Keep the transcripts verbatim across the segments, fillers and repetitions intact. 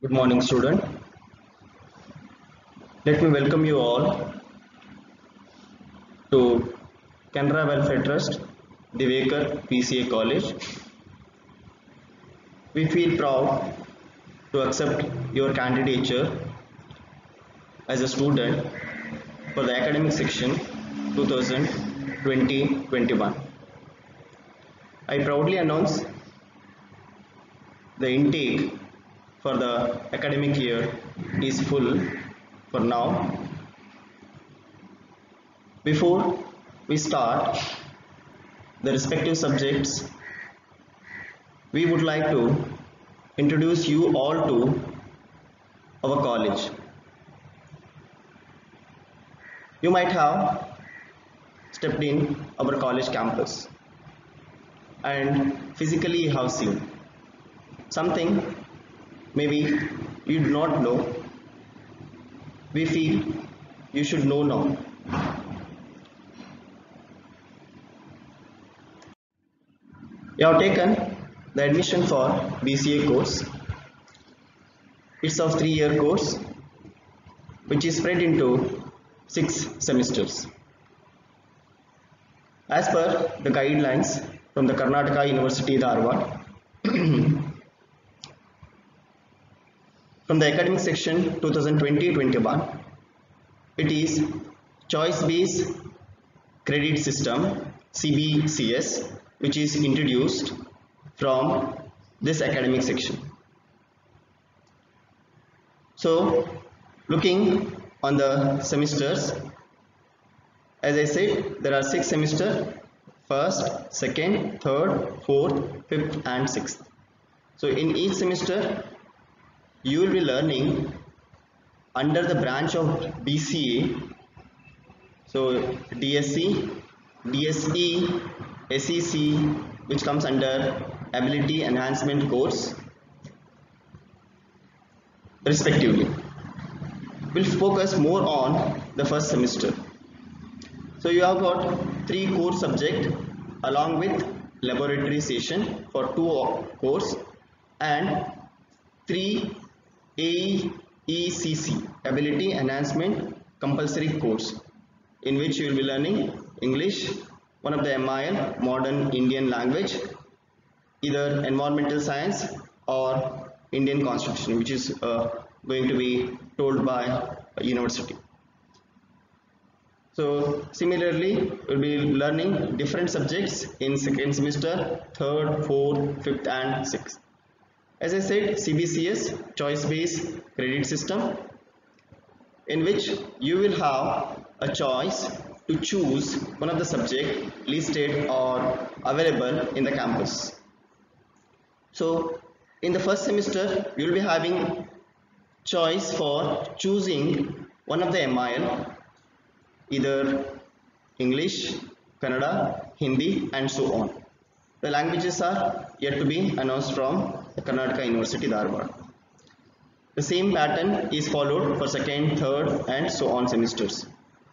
Good morning, student. Let me welcome you all to Canara Welfare Trust, Divekar P C A College. We feel proud to accept your candidature as a student for the academic section twenty twenty to twenty-one. I proudly announce the intake for the academic year is full for now. Before we start the respective subjects, we would like to introduce you all to our college. You might have stepped in our college campus and physically you have seen something maybe you do not know. We feel you should know now. You have taken the admission for B C A course. It's a three-year course which is spread into six semesters. As per the guidelines from the Karnataka University Dharwad, from the academic section twenty twenty to twenty-one, it is choice-based credit system C B C S which is introduced from this academic section. So, looking on the semesters, as I said, there are six semesters: first, second, third, fourth, fifth, and sixth. So, in each semester, you will be learning under the branch of B C A. So, D S C, D S E, S E C, which comes under Ability Enhancement course, respectively. We'll focus more on the first semester. So you have got three core subjects along with laboratory session for two course and three A E C C, Ability Enhancement compulsory course, in which you will be learning English, one of the M I L, modern Indian language, either environmental science or Indian constitution, which is uh, going to be told by a university. So similarly, we'll be learning different subjects in second semester, third, fourth, fifth, and sixth. As I said, C B C S, choice-based credit system, in which you will have a choice to choose one of the subjects listed or available in the campus. So in the first semester, you will be having choice for choosing one of the M I L, either English, Kannada, Hindi, and so on. The languages are yet to be announced from the Karnataka University Dharwad. The same pattern is followed for second, third, and so on semesters.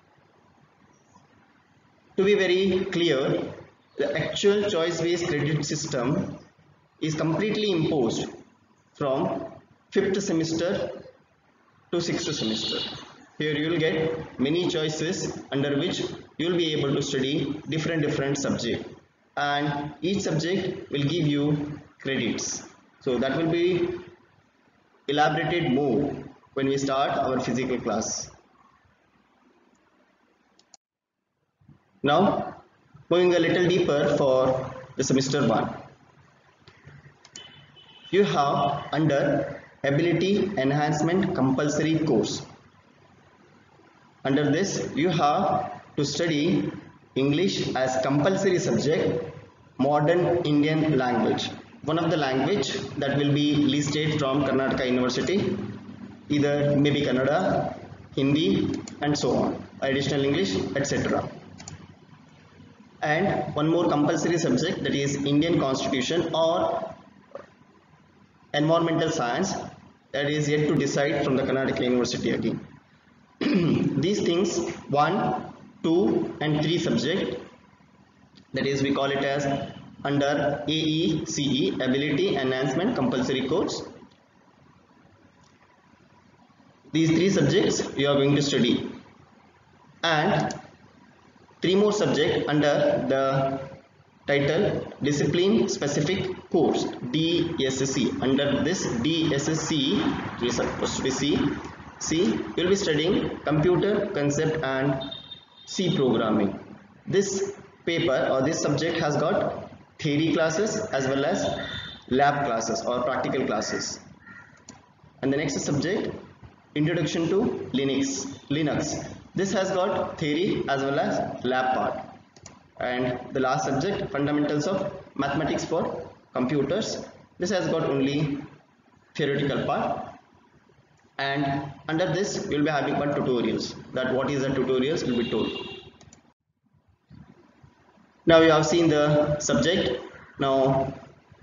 To be very clear, the actual choice-based credit system is completely imposed from fifth semester to sixth semester. Here you will get many choices under which you will be able to study different different subjects, and each subject will give you credits. So that will be elaborated more when we start our physical class. Now going a little deeper for the semester one. You have under Ability Enhancement compulsory course. Under this, you have to study English as compulsory subject, modern Indian language, one of the language that will be listed from Karnataka University, either maybe Kannada, Hindi, and so on, additional English, et cetera. And one more compulsory subject, that is Indian Constitution or environmental science, that is yet to decide from the Karnataka University again. These things, one, two, and three subject, that is we call it as under A E C E, Ability Enhancement compulsory course. These three subjects you are going to study, and three more subjects under the title discipline specific course D S C. Under this D S C, you are supposed to be C. C, you will be studying computer concept and C programming. This paper or this subject has got theory classes as well as lab classes or practical classes. And the next subject, introduction to Linux. Linux. This has got theory as well as lab part. And the last subject, fundamentals of mathematics for computers. This has got only theoretical part. And under this you will be having one tutorials. That what is the tutorials will be told. Now you have seen the subject. Now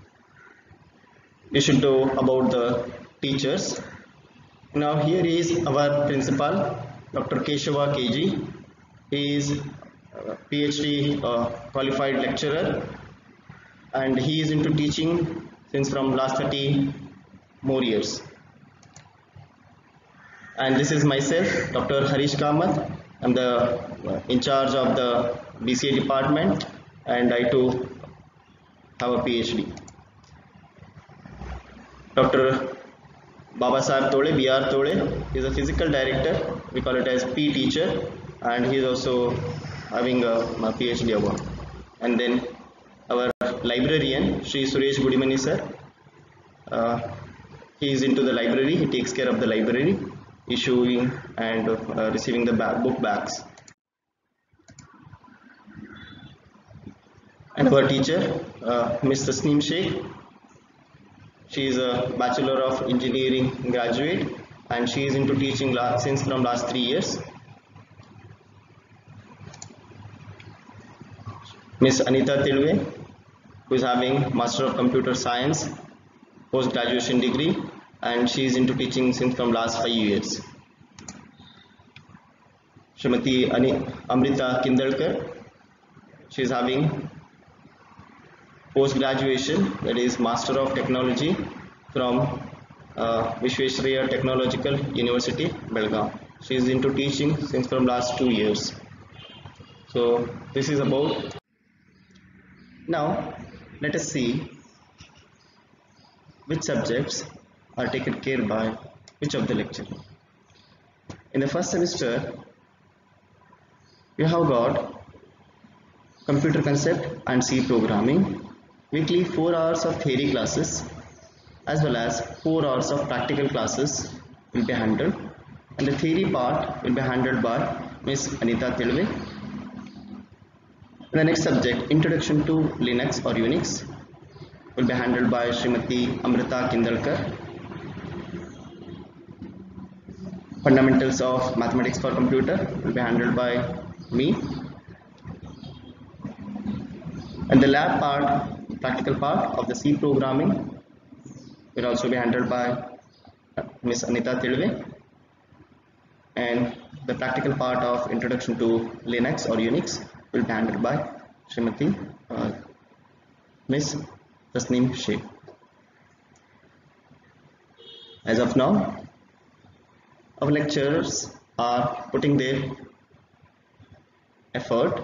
you should know about the teachers. Now here is our principal, Doctor Keshava K G. He is a PhD uh, qualified lecturer, and he is into teaching since from last thirty more years. And this is myself, Doctor Harish Kamath. I'm the uh, in charge of the B C A department, and I too have a PhD. Doctor Baba Sahib Tole, B R Tole, is a physical director. We call it as P teacher, and he is also having a, a PhD award. And then our librarian, Shri Suresh Gudimani sir, uh, he is into the library. He takes care of the library, issuing and uh, receiving the back, book bags. And our teacher, uh, Miss Tasneem Sheikh. She is a Bachelor of Engineering graduate, and she is into teaching last, since from last three years. Miss Anita Tilve, who is having Master of Computer Science post graduation degree, and she is into teaching since from last five years. Srimati Amrita Kindalkar, she is having post graduation, that is Master of Technology from uh, Vishwesvaraya Technological University, Belgaum. She is into teaching since from last two years. So this is about. Now let us see which subjects are taken care by which of the lecture. In the first semester, you have got computer concept and C programming. Weekly four hours of theory classes as well as four hours of practical classes will be handled, and the theory part will be handled by Miss Anita Tilve. The next subject, introduction to Linux or Unix, will be handled by Srimati Amrita Kindalkar. Fundamentals of mathematics for computer will be handled by me, and the lab part, practical part of the C programming, will also be handled by Miss Anita Tilve, and the practical part of introduction to Linux or Unix will be handled by Srimati uh, Miss Tasneem Sheikh. As of now, our lecturers are putting their effort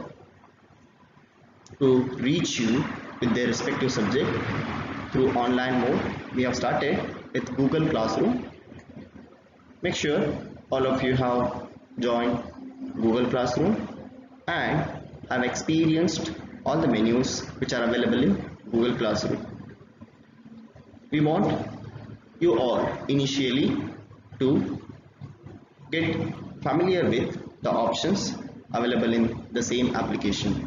to reach you with their respective subject through online mode. We have started with Google Classroom. Make sure all of you have joined Google Classroom and have experienced all the menus which are available in Google Classroom. We want you all initially to get familiar with the options available in the same application.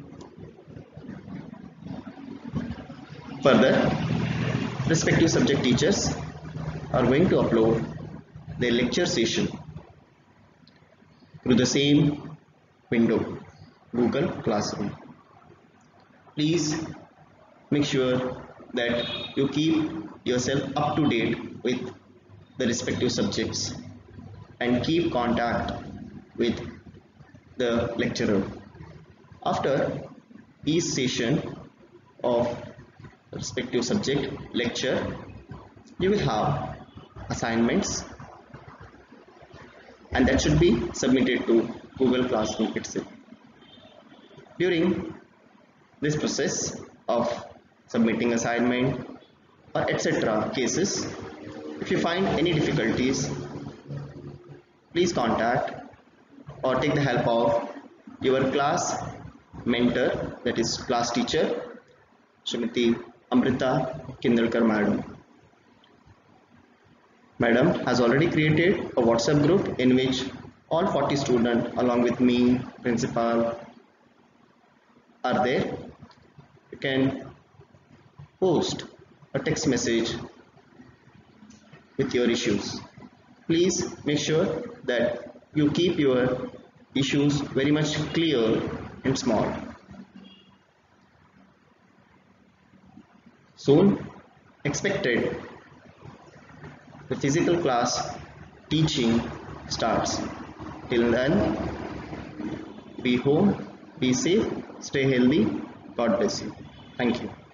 Further, respective subject teachers are going to upload their lecture session through the same window, Google Classroom. Please make sure that you keep yourself up to date with the respective subjects and keep contact with the lecturer. After each session of respective subject lecture, you will have assignments and that should be submitted to Google Classroom itself. During this process of submitting assignment or et cetera cases, if you find any difficulties, please contact or take the help of your class mentor, that is class teacher, Srimati Amrita Kindalkar Madam. Madam has already created a WhatsApp group in which all forty students along with me, principal, are there. You can post a text message with your issues. Please make sure that you keep your issues very much clear and small. Soon expected the physical class teaching starts. Till then, be home, be safe, stay healthy. God bless you. Thank you.